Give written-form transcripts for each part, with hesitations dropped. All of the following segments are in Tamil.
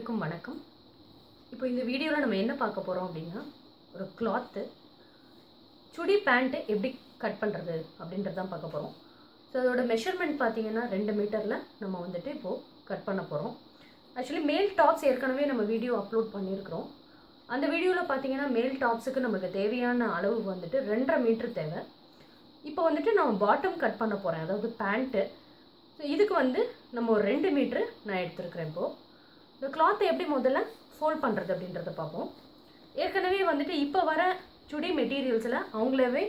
அனைவருக்கும் வணக்கம். இப்போ இந்த வீடியோல நம்ம என்ன பார்க்க போறோம் அப்படினா ஒரு கிளாத் சுடி பேண்ட் எப்படி கட் பண்றது அப்படின்றத தான் பார்க்க போறோம். சோ அதோட மெஷர்மென்ட் பாத்தீங்கன்னா 2 மீட்டர்ல நம்ம வந்துட்டு இப்போ கட் பண்ண போறோம். एक्चुअली மேல் டாப்ஸ் ஏற்கனவே நம்ம வீடியோ அப்லோட் பண்ணியிருக்கோம். அந்த வீடியோல பாத்தீங்கன்னா மேல் டாப்ஸ்க்கு நமக்கு தேவையான அளவு வந்துட்டு 2.5 மீட்டர் தேவை. இப்போ வந்துட்டு நான் பாட்டம் கட் பண்ண போறேன். அதாவது பேண்ட். சோ இதுக்கு வந்து நம்ம ஒரு 2 மீட்டர் நான் எடுத்துக்கிறேன். இப்போ இந்த கிளாத் எப்படி முதல்ல ஃபோல்ட் பண்றது அப்படின்றத பாப்போம். ஏற்கனவே வந்துட்டு இப்போ வர சுடி மெட்டீரியல்ஸ்ல அவங்களவே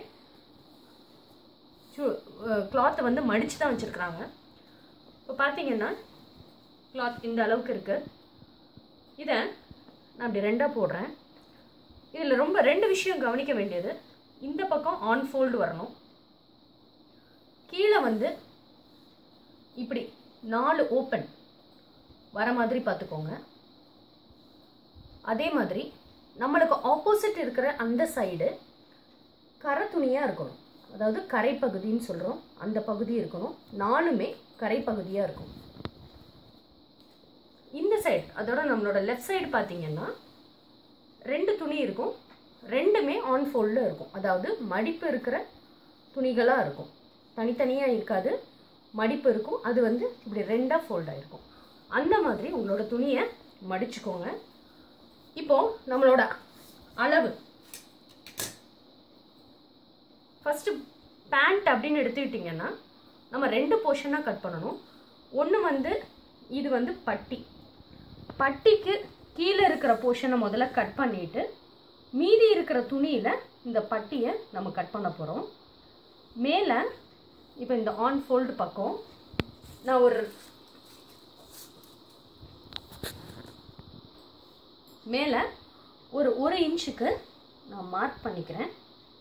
கிளாத் வந்து மடிச்சு தான் வச்சிருக்காங்க. இப்போ பாத்தீங்கன்னா கிளாத் இந்த அளவுக்கு இருக்கு. இத நான் அப்படி ரெண்டா போடுறேன். இதுல ரொம்ப ரெண்டு விஷயம் கவனிக்க வேண்டியது. இந்த பக்கம் ஆன் ஃபோல்ட் வரணும். கீழ வந்து இப்படி 4 ஓபன் வர மாதிரி பாத்துக்கோங்க. அதே மாதிரி நமக்கு ஆப்போசிட் இருக்கிற அந்த சைடு கரை துணியா இருக்கணும். அதாவது கரை பகுதின்னு சொல்றோம். அந்த பகுதி இருக்கணும். நாலுமே கரை பகுதியா இருக்கும். இந்த சைடு அதோட நம்மளோட லெஃப்ட் சைடு பாத்தீங்கன்னா ரெண்டு துணி இருக்கும். ரெண்டுமே ஆன் ஃபோல்ட்ல இருக்கும். அதாவது மடிப்பு இருக்கிற துணிகளா இருக்கும். தனித்தனியா இருக்காது. மடிப்பு இருக்கும். அது வந்து இப்படி ரெண்டா ஃபோல்ட் ஆயிருக்கும். அந்த மாதிரி உங்களோட துணியை மடிச்சுக்கோங்க. இப்போ நம்மளோட அளவு ஃபர்ஸ்ட் பேண்ட் அப்படின்னு எடுத்துக்கிட்டீங்கன்னா நம்ம ரெண்டு போர்ஷனா கட் பண்ணணும். ஒன்று வந்து இது வந்து பட்டி. பட்டிக்கு கீழே இருக்கிற போர்ஷனை முதல்ல கட் பண்ணிட்டு மீதி இருக்கிற துணியில இந்த பட்டியை நம்ம கட் பண்ண போறோம். மேல இப்போ இந்த ஆன் ஃபோல்ட் பக்கம் நான் ஒரு மேல ஒரு 1 இன்ச்சுக்கு நான் மார்க் பண்ணிக்கிறேன்.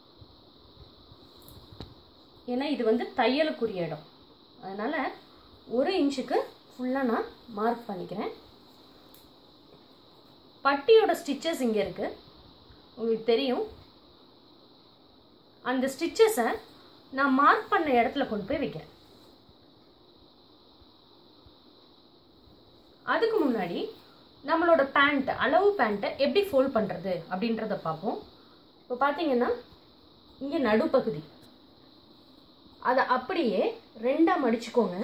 ஏன்னா இது வந்து தையலுக்குரிய இடம். அதனால 1 இன்ச்சுக்கு ஃபுல்லா நான் மார்க் பண்ணிக்கிறேன். பட்டியோட ஸ்டிச்சஸ் இங்க இருக்கு. உங்களுக்கு தெரியும். அந்த ஸ்டிச்சஸை நான் மார்க் பண்ண இடத்துல கொண்டு போய் வைக்கிறேன். அதுக்கு முன்னாடி நம்மளோட பேண்ட் அளவு பேண்ட்டை எப்படி ஃபோல்ட் பண்றது அப்படின்றத பார்ப்போம். இப்போ பாத்தீங்கன்னா இங்க நடுப்பகுதி அதை அப்படியே ரெண்டா மடிச்சுக்கோங்க.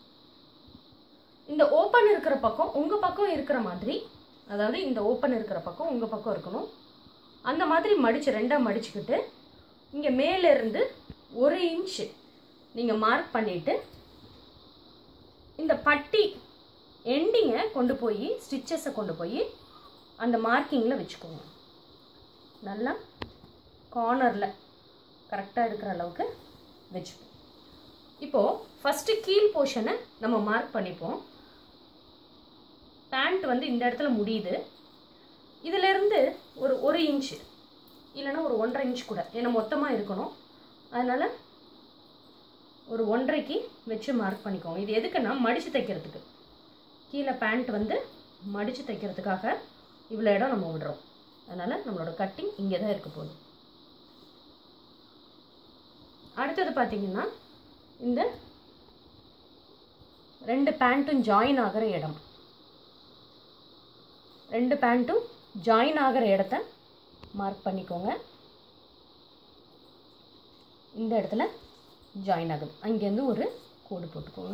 இந்த ஓப்பன் இருக்கிற பக்கம் உங்க பக்கம் இருக்கிற மாதிரி, அதாவது இந்த ஓப்பன் இருக்கிற பக்கம் உங்க பக்கம் இருக்கணும். அந்த மாதிரி மடிச்சு ரெண்டா மடிச்சுக்கிட்டு இங்க மேல இருந்து 1 இன்ச் நீங்க மார்க் பண்ணிட்டு இந்த பட்டி எண்டிங்கை கொண்டு போய் ஸ்டிச்சஸை கொண்டு போய் அந்த மார்க்கிங்ல வச்சுக்கோங்க. நல்லா கார்னர்ல கரெக்டா இருக்கிற அளவுக்கு வச்சுப்போம். இப்போ ஃபர்ஸ்ட் கீழ் போர்ஷனை நம்ம மார்க் பண்ணிப்போம். பேண்ட் வந்து இந்த இடத்துல முடியுது. இதுல இருந்து ஒரு 1 இன்ச் இல்லைன்னா ஒரு 1.5 இன்ச் கூட, ஏன்னா மொத்தமா இருக்கணும். அதனால ஒரு 1.5க்கு வச்சு மார்க் பண்ணிக்கோங்க. இது எதுக்குன்னா மடிச்சு தைக்கிறதுக்கு. கீழே பேண்ட் வந்து மடிச்சு தைக்கிறதுக்காக இவ்வளோ இடம் நம்ம விடுறோம். அதனால நம்மளோட கட்டிங் இங்கே தான் இருக்க போகுது. அடுத்தது பார்த்தீங்கன்னா இந்த 2 பேண்ட்டும் ஜாயின் ஆகிற இடம். 2 பேண்ட்டும் ஜாயின் ஆகிற இடத்த மார்க் பண்ணிக்கோங்க. இந்த இடத்துல ஜாயின் ஆகுது. அங்கேருந்து ஒரு கோடு போட்டுக்கோங்க.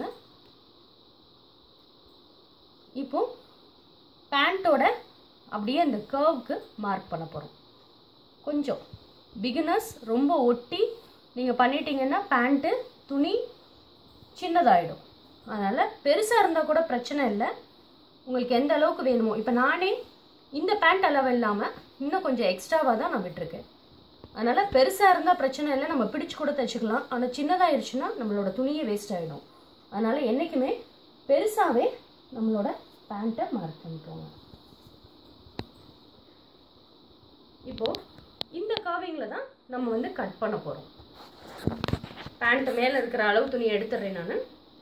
இப்போ பேண்ட்டோட அப்படியே அந்த கர்வுக்கு மார்க் பண்ண போறோம். கொஞ்சம் பிகினர்ஸ் ரொம்ப ஒட்டி நீங்க பண்ணிட்டீங்கன்னா பேண்ட் துணி சின்னதாயிடும். அதனால பெருசா இருந்தா கூட பிரச்சனை இல்லை. உங்களுக்கு எந்த அளவுக்கு வேணுமோ. இப்போ நானே இந்த பேண்ட் அளவு இல்லாம இன்னும் கொஞ்சம் எக்ஸ்ட்ராவா தான் நான் விட்டுருக்கேன். அதனால பெருசா இருந்தா பிரச்சனை இல்லை, நம்ம பிடிச்சு கூட தைச்சுக்கலாம். ஆனால் சின்னதாயிருச்சுன்னா நம்மளோட துணியே வேஸ்ட் ஆயிடும். அதனால என்னைக்குமே பெருசாவே நம்மளோட பேண்ட்டை மார்க் பண்ணிக்கோங்க. இப்போ இந்த கர்விங்ல தான் நம்ம வந்து கட் பண்ண போறோம். பேண்ட் மேல இருக்கிற அளவு துணி எடுத்துறேன் நான்.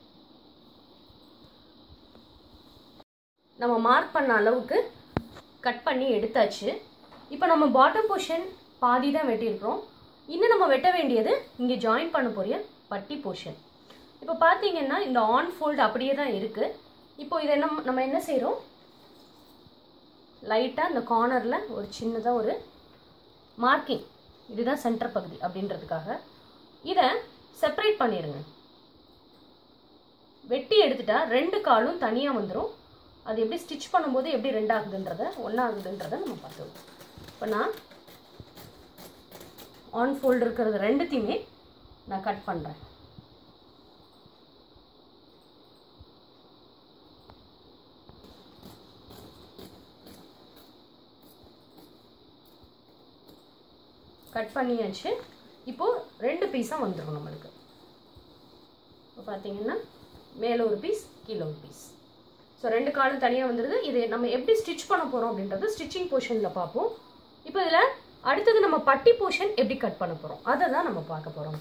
நம்ம மார்க் பண்ண அளவுக்கு கட் பண்ணி எடுத்தாச்சு. இப்போ நம்ம பாட்டம் போர்ஷன் பாதி தான் வெட்டியிருக்கிறோம். இன்னும் நம்ம வெட்ட வேண்டியது இங்கே ஜாயின் பண்ண போறிய பட்டி போர்ஷன். இப்போ பார்த்தீங்கன்னா இந்த ஆன் ஃபோல்ட் அப்படியே தான் இருக்கு. இப்போ இதை நம்ம என்ன செய்கிறோம், லைட்டாக இந்த கார்னரில் ஒரு சின்னதாக ஒரு மார்க்கிங், இதுதான் சென்டர் பகுதி அப்படின்றதுக்காக இதை செப்பரேட் பண்ணிடுங்க. வெட்டி எடுத்துட்டா 2 காலும் தனியாக வந்துடும். அது எப்படி ஸ்டிச் பண்ணும்போது எப்படி 2 ஆகுதுன்றதை 1 ஆகுதுன்றதை நம்ம பார்த்துருவோம். இப்போ நான் ஆன் ஃபோல்டு இருக்கிறது 2த்தையுமே நான் கட் பண்ணுறேன். கட் பண்ணியாச்சு. இப்போது 2 பீஸாக வந்துடும் நம்மளுக்கு. இப்போ பார்த்தீங்கன்னா மேலே ஒரு பீஸ், கீழே ஒரு பீஸ். ஸோ 2 காலும் தனியாக வந்துடுது. இது நம்ம எப்படி ஸ்டிச் பண்ண போகிறோம் அப்படின்றது ஸ்டிச்சிங் போர்ஷனில் பார்ப்போம். இப்போ இதில் அடுத்தது நம்ம பட்டி போர்ஷன் எப்படி கட் பண்ண போகிறோம் அதை தான் நம்ம பார்க்க போகிறோம்.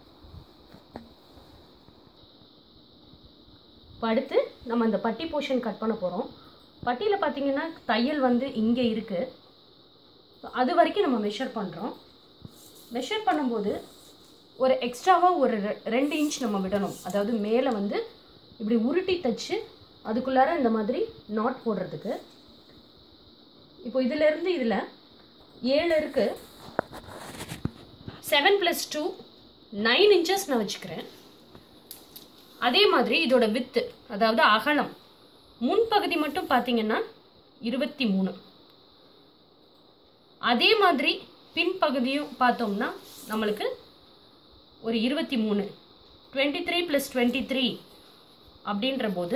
இப்போ அடுத்து நம்ம இந்த பட்டி போர்ஷன் கட் பண்ண போகிறோம். பட்டியில் பார்த்தீங்கன்னா தையல் வந்து இங்கே இருக்குது. அது வரைக்கும் நம்ம மெஷர் பண்ணுறோம். மெஷர் பண்ணும்போது ஒரு எக்ஸ்ட்ராவாக ஒரு 2 இன்ச் நம்ம விடணும். அதாவது மேலே வந்து இப்படி உருட்டி தச்சு அதுக்குள்ளார இந்த மாதிரி நாட் போடுறதுக்கு. இப்போ இதிலேருந்து இதில் 7 இருக்குது. 7 + 2 9 இன்ச்சஸ் நான் வச்சுக்கிறேன். அதே மாதிரி இதோட வித்து, அதாவது அகலம், முன்பகுதி மட்டும் பார்த்தீங்கன்னா 23. அதே மாதிரி பின்பகுதியும் பார்த்தோம்னா நம்மளுக்கு ஒரு 23. 23 + 23 அப்படின்ற போது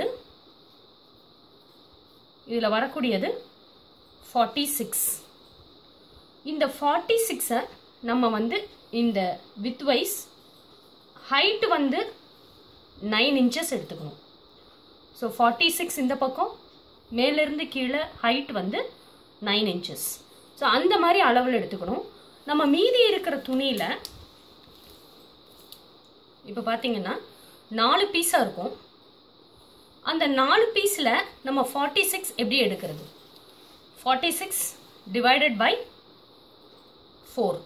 இதில் வரக்கூடியது 46. இந்த 46-ஐ நம்ம வந்து இந்த வித் வைஸ் ஹைட் வந்து 9 இன்ச்சஸ் எடுத்துக்கணும். ஸோ 46 இந்த பக்கம், மேலேருந்து கீழே ஹைட் வந்து 9 இன்ச்சஸ். ஸோ அந்த மாதிரி அளவில் எடுத்துக்கணும். நம்ம மீதி இருக்கிற துணியில் இப்போ பார்த்தீங்கன்னா 4 பீஸாக இருக்கும். அந்த 4 பீஸில் நம்ம 46 எப்படி எடுக்கிறது? 46 டிவைடட் பை 4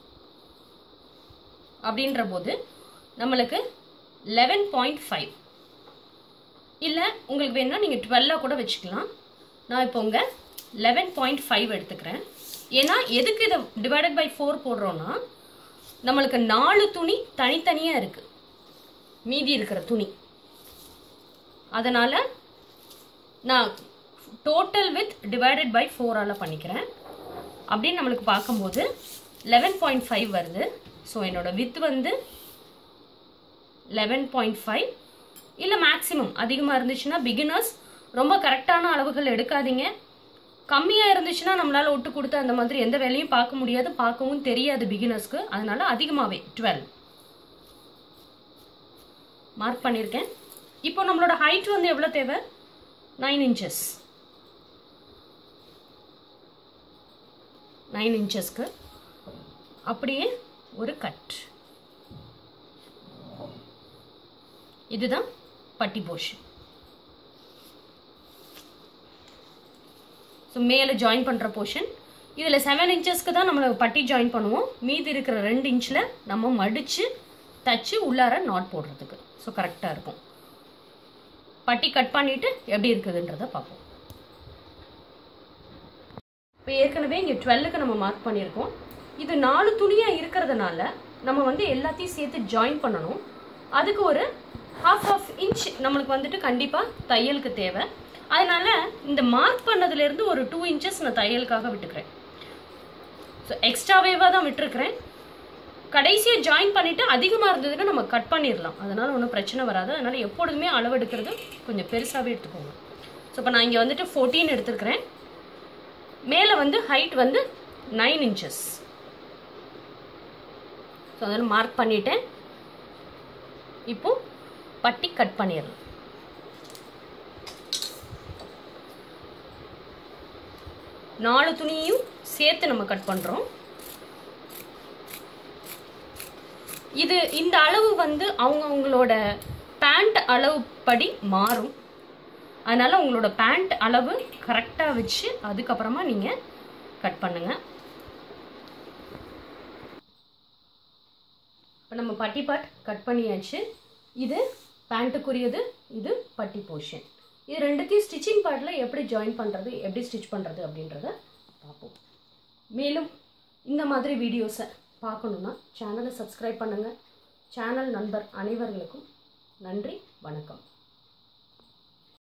அப்படின்ற போது நம்மளுக்கு 11.5. இல்லை உங்களுக்கு வேணும்னா நீங்கள் 12 கூட வச்சுக்கலாம். நான் இப்போ உங்கள் 11.5 எடுத்துக்கிறேன். ஏன்னா எதுக்கு இதை டிவைடட் பை 4 போடுறோன்னா நம்மளுக்கு 4 துணி தனித்தனியாக இருக்குது, மீதி இருக்கிற துணி. அதனால் நான் டோட்டல் வித் டிவைடட் பை 4ஆல் பண்ணிக்கிறேன். அப்படின்னு நம்மளுக்கு பார்க்கும்போது 11.5 வருது. ஸோ என்னோடய வித் வந்து 11.5. இல்லை மேக்ஸிமம் அதிகமாக இருந்துச்சுன்னா பிகினர்ஸ் ரொம்ப கரெக்டான அளவுகள் எடுக்காதீங்க. கம்மியாக இருந்துச்சுன்னா நம்மளால் ஒட்டு கொடுத்து அந்த மாதிரி எந்த வேலையும் பார்க்க முடியாது, பார்க்கவும் தெரியாது பிகினர்ஸ்க்கு. அதனால அதிகமாகவே 12 மார்க் பண்ணியிருக்கேன். இப்போ நம்மளோட ஹைட் வந்து எவ்வளோ தேவை? 9 இன்ச்சஸ். 9 இன்ச்சஸ்க்கு அப்படியே ஒரு கட். இதுதான் பட்டி போர்ஷன். ஸோ மேலே ஜாயின் பண்ணுற போர்ஷன். இதில் 7 இன்ச்சஸ்க்கு தான் நம்மளை பட்டி ஜாயின் பண்ணுவோம். மீதி இருக்கிற 2 இன்ச்சில் நம்ம மடித்து தச்சு உள்ளார நாட் போடுறதுக்கு. ஸோ கரெக்டாக இருக்கும். பட்டி கட் பண்ணிவிட்டு எப்படி இருக்குதுன்றதை பார்ப்போம். இப்போ ஏற்கனவே இங்கே 12க்கு நம்ம மார்க் பண்ணியிருக்கோம். இது 4 துணியாக இருக்கிறதுனால நம்ம வந்து எல்லாத்தையும் சேர்த்து ஜாயின் பண்ணணும். அதுக்கு ஒரு ½ இன்ச் நம்மளுக்கு வந்துட்டு கண்டிப்பாக தையலுக்கு தேவை. அதனால இந்த மார்க் பண்ணதுலேருந்து ஒரு 2 இன்ச்சஸ் நான் தையலுக்காக விட்டுக்கிறேன். ஸோ எக்ஸ்ட்ராவேவாக தான் விட்டுருக்கிறேன். கடைசியாக ஜாயின் பண்ணிவிட்டு அதிகமாக இருந்ததுன்னா நம்ம கட் பண்ணிடலாம். அதனால் ஒன்றும் பிரச்சனை வராது. அதனால் எப்பொழுதுமே அளவு எடுக்கிறது கொஞ்சம் பெருசாகவே எடுத்துக்கோங்க. ஸோ இப்போ நான் இங்கே வந்துட்டு 14 எடுத்துருக்கிறேன். மேலே வந்து ஹைட் வந்து 9 இன்ச்சஸ். ஸோ அதனால் மார்க் பண்ணிட்டேன். இப்போ பட்டி கட் பண்ணிடலாம். நாலு துணியையும் சேர்த்து நம்ம கட் பண்ணுறோம். இது இந்த அளவு வந்து அவங்களோட பேண்ட் அளவு படி மாறும். அதனால் உங்களோட பேண்ட் அளவு கரெக்டாக வச்சு அதுக்கப்புறமா நீங்கள் கட் பண்ணுங்கள். இப்போ நம்ம பட்டி பார்ட் கட் பண்ணியாச்சு. இது பேண்ட்டுக்குரியது, இது பட்டி போர்ஷன். இது ரெண்டுத்தையும் ஸ்டிச்சிங் பார்ட்டில் எப்படி ஜாயின் பண்ணுறது, எப்படி ஸ்டிச் பண்ணுறது அப்படின்றத பார்ப்போம். மேலும் இந்த மாதிரி வீடியோஸை பார்க்கணுன்னா சேனலை சப்ஸ்கிரைப் பண்ணுங்கள். சேனல் நண்பர் அனைவர்களுக்கும் நன்றி, வணக்கம்.